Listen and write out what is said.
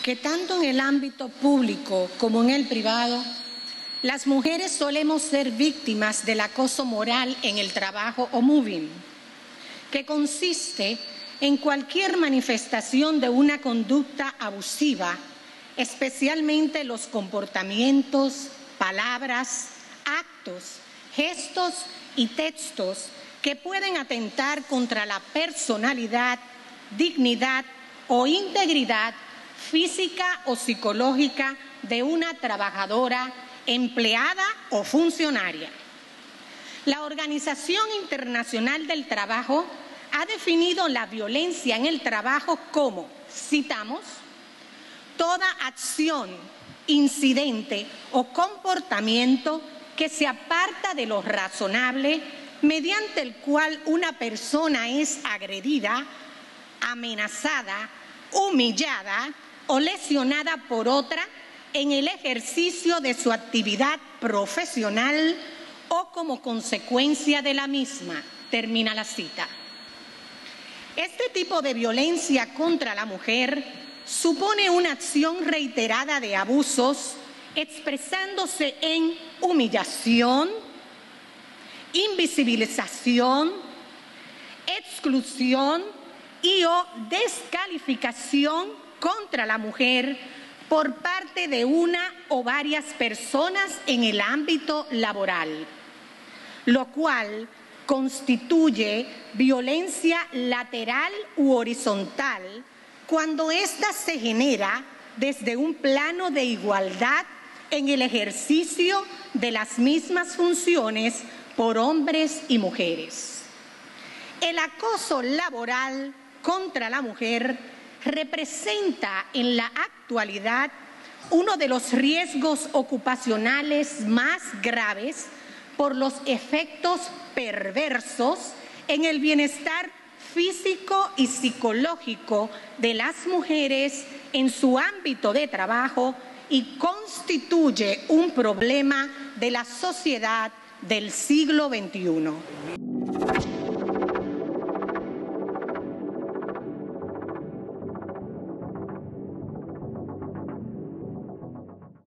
que tanto en el ámbito público como en el privado, las mujeres solemos ser víctimas del acoso moral en el trabajo o moving, que consiste en cualquier manifestación de una conducta abusiva, especialmente los comportamientos, palabras, actos, gestos y textos que pueden atentar contra la personalidad, dignidad o integridad física o psicológica de una trabajadora, empleada o funcionaria. La Organización Internacional del Trabajo ha definido la violencia en el trabajo como, citamos, toda acción, incidente o comportamiento que se aparta de lo razonable mediante el cual una persona es agredida, amenazada, humillada o lesionada por otra en el ejercicio de su actividad profesional o como consecuencia de la misma. Termina la cita. Este tipo de violencia contra la mujer supone una acción reiterada de abusos expresándose en humillación, invisibilización, exclusión y o descalificación contra la mujer por parte de una o varias personas en el ámbito laboral, lo cual constituye violencia lateral u horizontal cuando ésta se genera desde un plano de igualdad en el ejercicio de las mismas funciones por hombres y mujeres. El acoso laboral contra la mujer representa en la actualidad uno de los riesgos ocupacionales más graves por los efectos perversos en el bienestar físico y psicológico de las mujeres en su ámbito de trabajo y constituye un problema de la sociedad del siglo XXI.